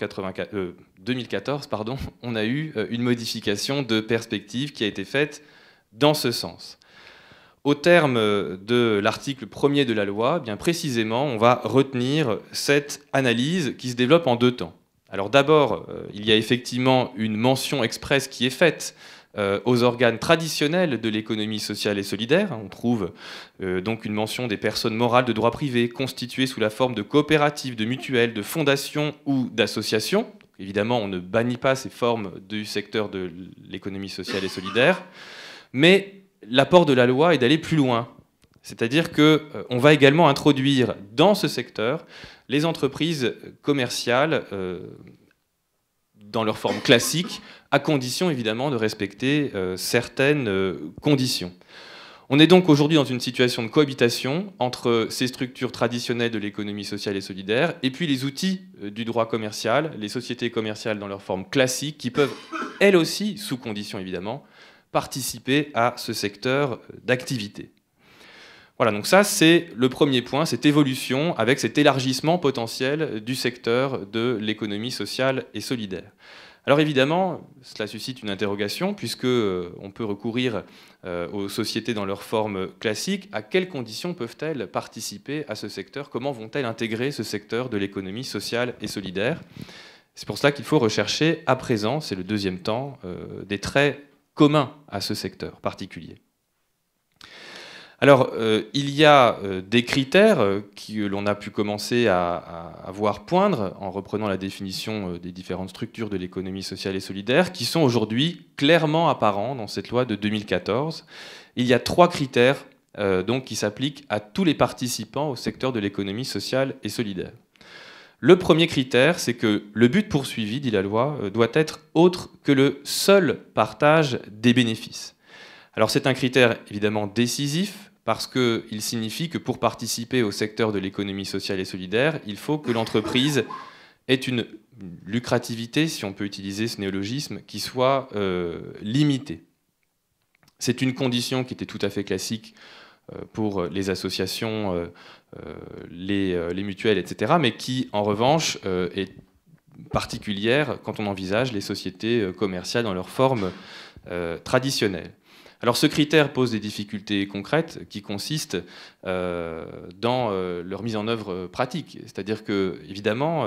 2014, on a eu une modification de perspective qui a été faite dans ce sens. Au terme de l'article 1er de la loi, bien précisément, on va retenir cette analyse qui se développe en deux temps. Alors d'abord, il y a effectivement une mention expresse qui est faite aux organes traditionnels de l'économie sociale et solidaire. On trouve donc une mention des personnes morales de droit privé constituées sous la forme de coopératives, de mutuelles, de fondations ou d'associations. Évidemment, on ne bannit pas ces formes du secteur de l'économie sociale et solidaire, mais l'apport de la loi est d'aller plus loin. C'est-à-dire qu'on va également introduire dans ce secteur les entreprises commerciales dans leur forme classique, à condition évidemment de respecter certaines conditions. On est donc aujourd'hui dans une situation de cohabitation entre ces structures traditionnelles de l'économie sociale et solidaire et puis les outils du droit commercial, les sociétés commerciales dans leur forme classique, qui peuvent, elles aussi, sous conditions évidemment, participer à ce secteur d'activité. Voilà, donc ça c'est le premier point, cette évolution avec cet élargissement potentiel du secteur de l'économie sociale et solidaire. Alors évidemment, cela suscite une interrogation, puisque on peut recourir aux sociétés dans leur forme classique. À quelles conditions peuvent-elles participer à ce secteur? Comment vont-elles intégrer ce secteur de l'économie sociale et solidaire? C'est pour cela qu'il faut rechercher à présent, c'est le deuxième temps, des traits communs à ce secteur particulier. Alors, il y a des critères que l'on a pu commencer à voir poindre en reprenant la définition des différentes structures de l'économie sociale et solidaire qui sont aujourd'hui clairement apparents dans cette loi de 2014. Il y a 3 critères donc, qui s'appliquent à tous les participants au secteur de l'économie sociale et solidaire. Le premier critère, c'est que le but poursuivi, dit la loi, doit être autre que le seul partage des bénéfices. Alors c'est un critère évidemment décisif parce qu'il signifie que pour participer au secteur de l'économie sociale et solidaire, il faut que l'entreprise ait une lucrativité, si on peut utiliser ce néologisme, qui soit limitée. C'est une condition qui était tout à fait classique pour les associations, les mutuelles, etc., mais qui en revanche est particulière quand on envisage les sociétés commerciales dans leur forme traditionnelle. Alors ce critère pose des difficultés concrètes qui consistent dans leur mise en œuvre pratique. C'est-à-dire que, évidemment,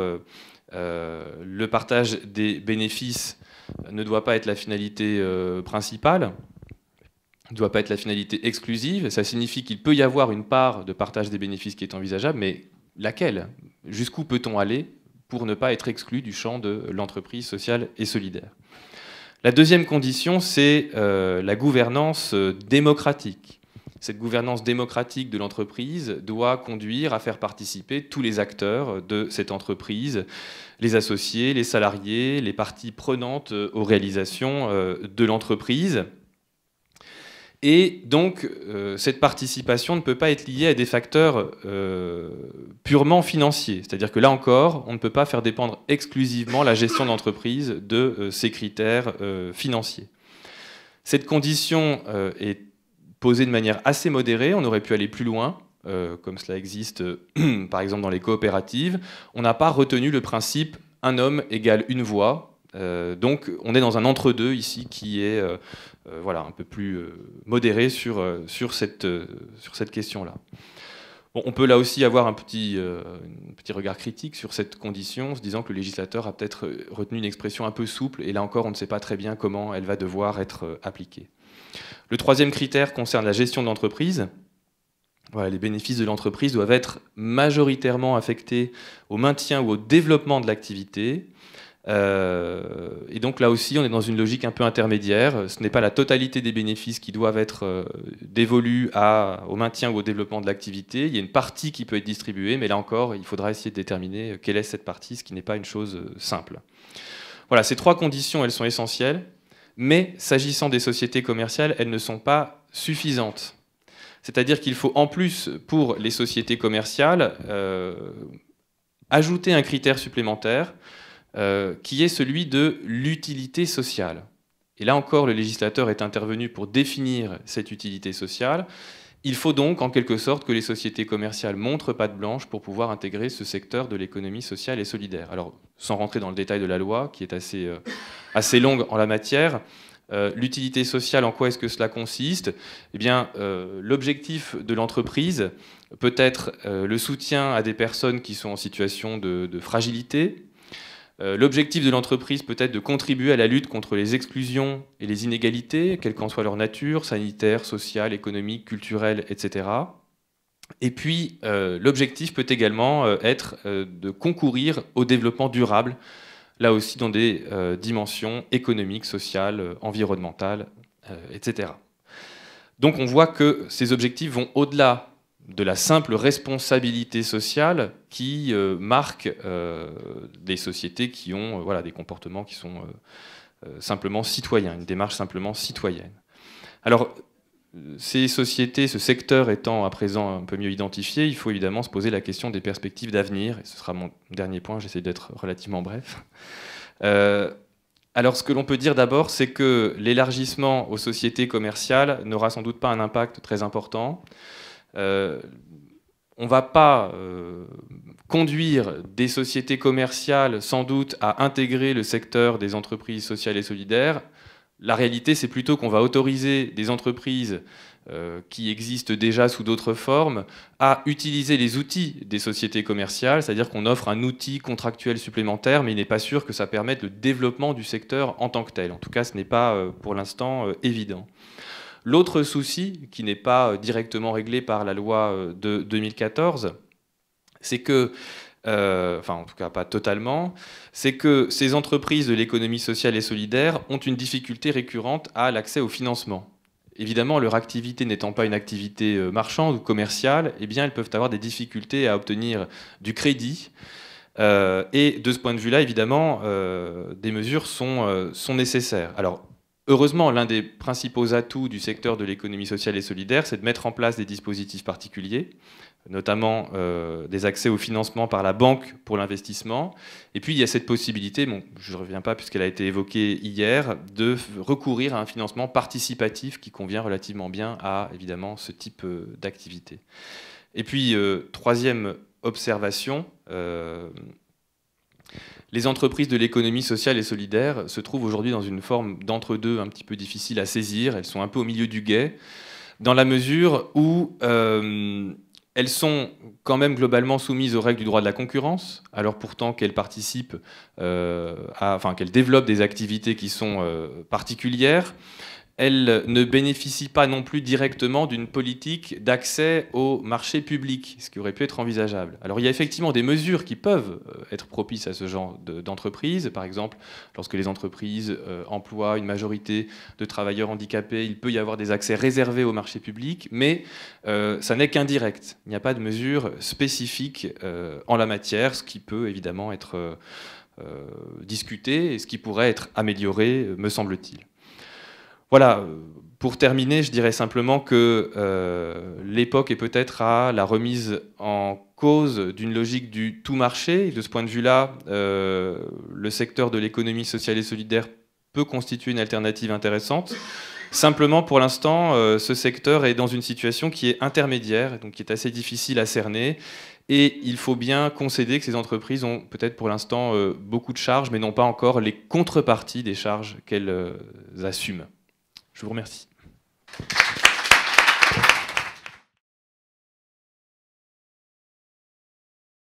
le partage des bénéfices ne doit pas être la finalité principale, ne doit pas être la finalité exclusive. Ça signifie qu'il peut y avoir une part de partage des bénéfices qui est envisageable, mais laquelle? Jusqu'où peut-on aller pour ne pas être exclu du champ de l'entreprise sociale et solidaire? La deuxième condition, c'est la gouvernance démocratique. Cette gouvernance démocratique de l'entreprise doit conduire à faire participer tous les acteurs de cette entreprise, les associés, les salariés, les parties prenantes aux réalisations de l'entreprise. Et donc, cette participation ne peut pas être liée à des facteurs purement financiers. C'est-à-dire que là encore, on ne peut pas faire dépendre exclusivement la gestion d'entreprise de ces critères financiers. Cette condition est posée de manière assez modérée. On aurait pu aller plus loin, comme cela existe par exemple dans les coopératives. On n'a pas retenu le principe « un homme égale une voix ». Donc on est dans un entre-deux ici qui est voilà, un peu plus modéré sur cette question-là. Bon, on peut là aussi avoir un petit regard critique sur cette condition, en se disant que le législateur a peut-être retenu une expression un peu souple, et là encore on ne sait pas très bien comment elle va devoir être appliquée. Le troisième critère concerne la gestion de l'entreprise. Voilà, les bénéfices de l'entreprise doivent être majoritairement affectés au maintien ou au développement de l'activité. Et donc là aussi, on est dans une logique un peu intermédiaire. Ce n'est pas la totalité des bénéfices qui doivent être dévolus au maintien ou au développement de l'activité. Il y a une partie qui peut être distribuée, mais là encore, il faudra essayer de déterminer quelle est cette partie, ce qui n'est pas une chose simple. Voilà, ces trois conditions, elles sont essentielles, mais s'agissant des sociétés commerciales, elles ne sont pas suffisantes. C'est-à-dire qu'il faut en plus, pour les sociétés commerciales, ajouter un critère supplémentaire qui est celui de l'utilité sociale. Et là encore, le législateur est intervenu pour définir cette utilité sociale. Il faut donc, en quelque sorte, que les sociétés commerciales montrent patte blanche pour pouvoir intégrer ce secteur de l'économie sociale et solidaire. Alors, sans rentrer dans le détail de la loi, qui est assez longue en la matière, l'utilité sociale, en quoi est-ce que cela consiste? Eh bien, l'objectif de l'entreprise peut être le soutien à des personnes qui sont en situation de fragilité. L'objectif de l'entreprise peut être de contribuer à la lutte contre les exclusions et les inégalités, quelle qu'en soit leur nature, sanitaire, sociale, économique, culturelle, etc. Et puis, l'objectif peut également être de concourir au développement durable, là aussi dans des dimensions économiques, sociales, environnementales, etc. Donc on voit que ces objectifs vont au-delà de la simple responsabilité sociale qui marque des sociétés qui ont voilà, des comportements qui sont simplement citoyens, une démarche simplement citoyenne. Alors, ces sociétés, ce secteur étant à présent un peu mieux identifié, il faut évidemment se poser la question des perspectives d'avenir, et ce sera mon dernier point, j'essaie d'être relativement bref. Alors ce que l'on peut dire d'abord, c'est que l'élargissement aux sociétés commerciales n'aura sans doute pas un impact très important. On ne va pas conduire des sociétés commerciales sans doute à intégrer le secteur des entreprises sociales et solidaires. La réalité, c'est plutôt qu'on va autoriser des entreprises qui existent déjà sous d'autres formes à utiliser les outils des sociétés commerciales, c'est-à-dire qu'on offre un outil contractuel supplémentaire, mais il n'est pas sûr que ça permette le développement du secteur en tant que tel. En tout cas, ce n'est pas pour l'instant évident. L'autre souci, qui n'est pas directement réglé par la loi de 2014, c'est que, enfin en tout cas pas totalement, c'est que ces entreprises de l'économie sociale et solidaire ont une difficulté récurrente à l'accès au financement. Évidemment, leur activité n'étant pas une activité marchande ou commerciale, eh bien, elles peuvent avoir des difficultés à obtenir du crédit. Et de ce point de vue-là, évidemment, des mesures sont nécessaires. Alors, heureusement, l'un des principaux atouts du secteur de l'économie sociale et solidaire, c'est de mettre en place des dispositifs particuliers, notamment des accès au financement par la banque pour l'investissement. Et puis il y a cette possibilité, bon, je ne reviens pas puisqu'elle a été évoquée hier, de recourir à un financement participatif qui convient relativement bien à, évidemment, ce type d'activité. Et puis, troisième observation, les entreprises de l'économie sociale et solidaire se trouvent aujourd'hui dans une forme d'entre-deux un petit peu difficile à saisir. Elles sont un peu au milieu du gué, dans la mesure où elles sont quand même globalement soumises aux règles du droit de la concurrence, alors pourtant qu'elles participent, enfin qu'elles développent des activités qui sont particulières. Elles ne bénéficient pas non plus directement d'une politique d'accès au marché public, ce qui aurait pu être envisageable. Alors il y a effectivement des mesures qui peuvent être propices à ce genre d'entreprise. Par exemple, lorsque les entreprises emploient une majorité de travailleurs handicapés, il peut y avoir des accès réservés au marché public, mais ça n'est qu'indirect. Il n'y a pas de mesures spécifiques en la matière, ce qui peut évidemment être discuté et ce qui pourrait être amélioré, me semble-t-il. Voilà, pour terminer, je dirais simplement que l'époque est peut-être à la remise en cause d'une logique du tout marché. De ce point de vue-là, le secteur de l'économie sociale et solidaire peut constituer une alternative intéressante. Simplement, pour l'instant, ce secteur est dans une situation qui est intermédiaire, donc qui est assez difficile à cerner. Et il faut bien concéder que ces entreprises ont peut-être pour l'instant beaucoup de charges, mais n'ont pas encore les contreparties des charges qu'elles assument. Je vous remercie.